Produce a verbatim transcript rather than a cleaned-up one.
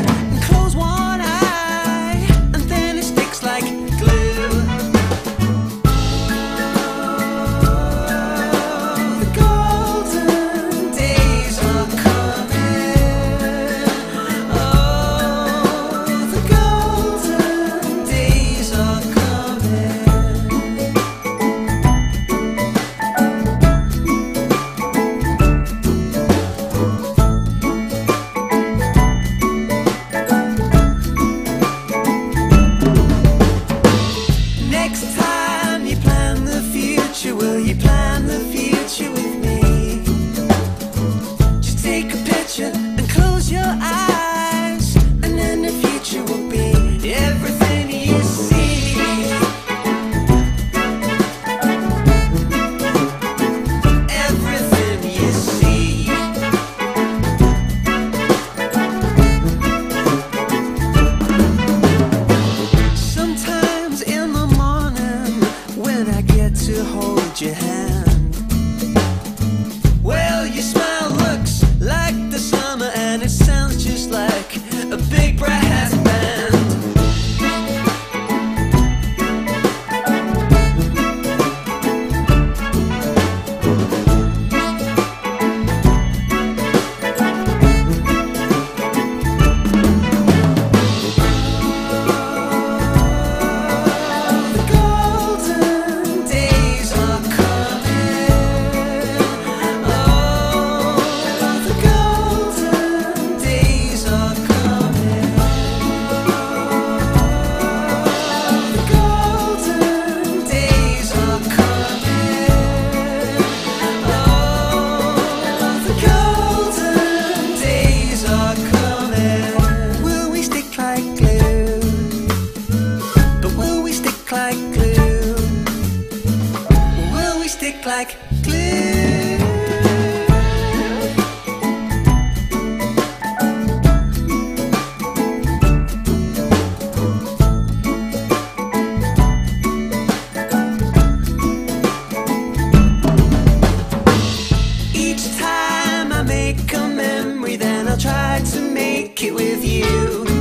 and close one eye, and then it sticks like glue. The golden days are coming. Oh, the golden days are coming. Next time you plan the future, will you plan the future with me? Just take a picture and close your eyes, and then the future will be everything you see. Everything you see. Sometimes in the morning when I get to hold your hand, well, your smile looks like the summer, and it sounds just like a big brass band. The golden days are coming. Oh, the golden days are coming. The golden days are coming. Oh, the golden days are coming. Will we stick like glue? But will we stick like glue? Will we stick like glue? Each time I make a memory, then I'll try to make it with you.